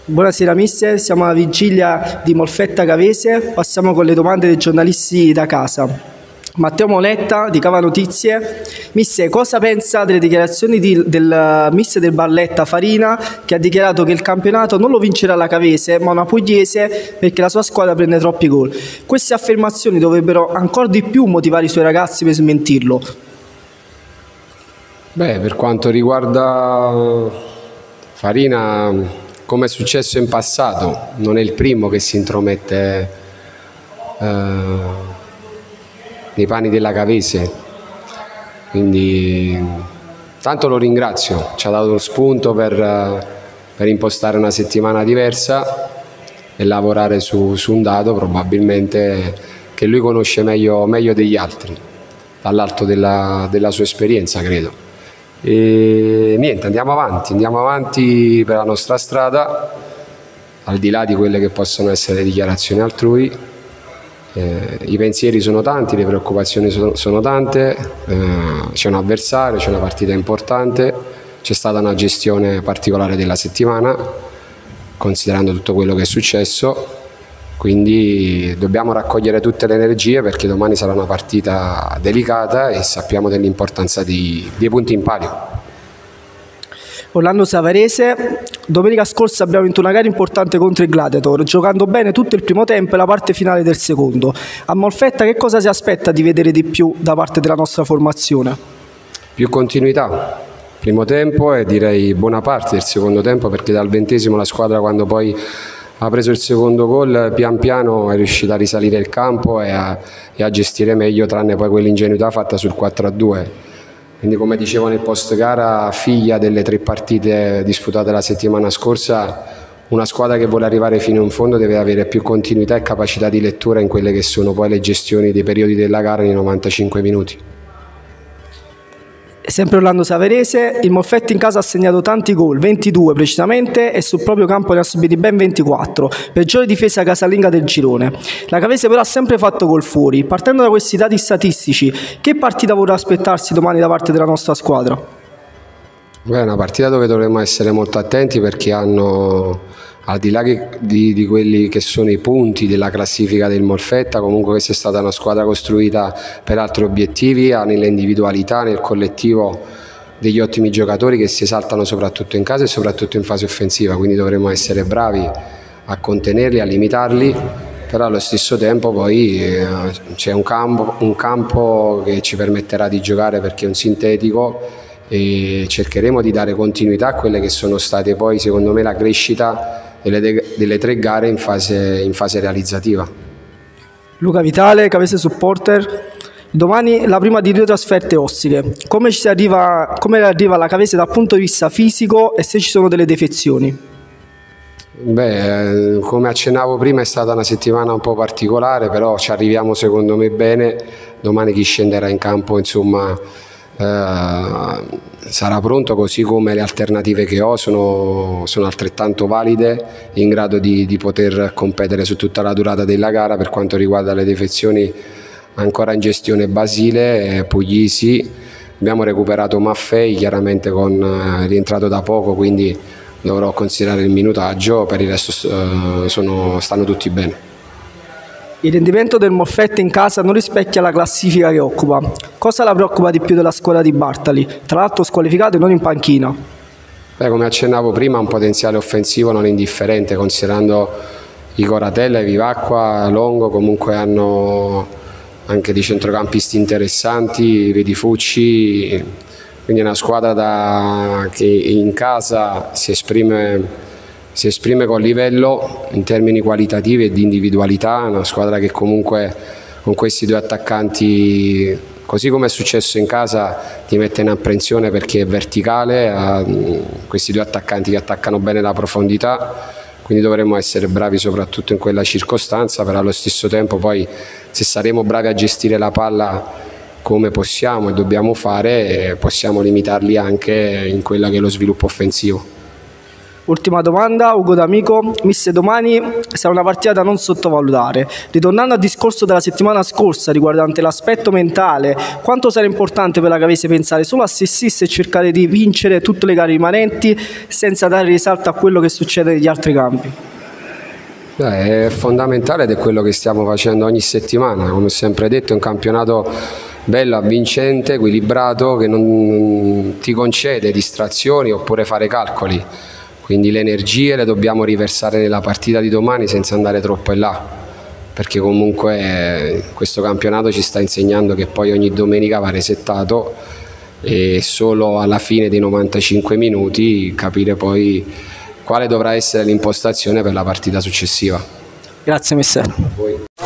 Buonasera mister, siamo alla vigilia di Molfetta Cavese, passiamo con le domande dei giornalisti da casa. Matteo Moletta di Cava Notizie. Mister, cosa pensa delle dichiarazioni del mister del Barletta Farina, che ha dichiarato che il campionato non lo vincerà la Cavese ma una pugliese perché la sua squadra prende troppi gol? Queste affermazioni dovrebbero ancora di più motivare i suoi ragazzi per smentirlo. Beh, per quanto riguarda Farina, come è successo in passato, non è il primo che si intromette nei panni della Cavese, quindi tanto lo ringrazio, ci ha dato lo spunto per impostare una settimana diversa e lavorare su un dato probabilmente che lui conosce meglio degli altri, dall'alto della sua esperienza, credo. E niente, andiamo avanti per la nostra strada, al di là di quelle che possono essere le dichiarazioni altrui. I pensieri sono tanti, le preoccupazioni sono tante, c'è un avversario, c'è una partita importante, c'è stata una gestione particolare della settimana, considerando tutto quello che è successo, quindi dobbiamo raccogliere tutte le energie perché domani sarà una partita delicata e sappiamo dell'importanza dei punti in palio. Orlando Savarese, domenica scorsa abbiamo vinto una gara importante contro il Gladiator, giocando bene tutto il primo tempo e la parte finale del secondo. A Molfetta che cosa si aspetta di vedere di più da parte della nostra formazione? Più continuità, primo tempo e direi buona parte del secondo tempo, perché dal 20° la squadra, quando poi ha preso il secondo gol, pian piano è riuscita a risalire il campo e a gestire meglio, tranne poi quell'ingenuità fatta sul 4-2. Quindi, come dicevo nel post gara, figlia delle 3 partite disputate la settimana scorsa, una squadra che vuole arrivare fino in fondo deve avere più continuità e capacità di lettura in quelle che sono poi le gestioni dei periodi della gara nei 95 minuti. Sempre Orlando Savarese, il Molfetta in casa ha segnato tanti gol, 22 precisamente, e sul proprio campo ne ha subiti ben 24, peggiore difesa casalinga del girone. La Cavese però ha sempre fatto gol fuori. Partendo da questi dati statistici, che partita vorrà aspettarsi domani da parte della nostra squadra? Beh, è una partita dove dovremmo essere molto attenti, perché hanno, al di là di quelli che sono i punti della classifica del Molfetta, comunque questa è stata una squadra costruita per altri obiettivi, ha nelle individualità, nel collettivo degli ottimi giocatori che si esaltano soprattutto in casa e soprattutto in fase offensiva, quindi dovremmo essere bravi a contenerli, a limitarli, però allo stesso tempo poi c'è un campo che ci permetterà di giocare perché è un sintetico, e cercheremo di dare continuità a quelle che sono state poi secondo me la crescita delle 3 gare in fase realizzativa. Luca Vitale, Cavese Supporter. Domani la prima di 2 trasferte ostiche. Come arriva la Cavese dal punto di vista fisico e se ci sono delle defezioni? Beh, come accennavo prima, è stata una settimana un po' particolare, però ci arriviamo secondo me bene. Domani chi scenderà in campo, insomma, sarà pronto, così come le alternative che ho sono altrettanto valide, in grado di poter competere su tutta la durata della gara. Per quanto riguarda le defezioni, ancora in gestione Basile, Puglisi, abbiamo recuperato Maffei, chiaramente rientrato da poco, quindi dovrò considerare il minutaggio. Per il resto stanno tutti bene. Il rendimento del Molfetta in casa non rispecchia la classifica che occupa. Cosa la preoccupa di più della squadra di Bartali? Tra l'altro squalificato e non in panchina. Beh, come accennavo prima, un potenziale offensivo non indifferente, considerando i Coratella, i Vivacqua, Longo, comunque hanno anche dei centrocampisti interessanti, vedi Fucci, quindi è una squadra che in casa si esprime con livello in termini qualitativi e di individualità, una squadra che comunque con questi 2 attaccanti, così come è successo in casa, ti mette in apprensione perché è verticale, ha questi 2 attaccanti che attaccano bene la profondità, quindi dovremmo essere bravi soprattutto in quella circostanza, però allo stesso tempo poi, se saremo bravi a gestire la palla come possiamo e dobbiamo fare, possiamo limitarli anche in quella che è lo sviluppo offensivo. Ultima domanda, Ugo D'Amico. Mister, domani sarà una partita da non sottovalutare. Ritornando al discorso della settimana scorsa riguardante l'aspetto mentale, quanto sarà importante per la Gavese pensare solo a se stessa e cercare di vincere tutte le gare rimanenti senza dare risalto a quello che succede negli altri campi? È fondamentale ed è quello che stiamo facendo ogni settimana. Come ho sempre detto, è un campionato bello, avvincente, equilibrato, che non ti concede distrazioni oppure fare calcoli. Quindi le energie le dobbiamo riversare nella partita di domani senza andare troppo in là, perché comunque questo campionato ci sta insegnando che poi ogni domenica va resettato e solo alla fine dei 95 minuti capire poi quale dovrà essere l'impostazione per la partita successiva. Grazie mister.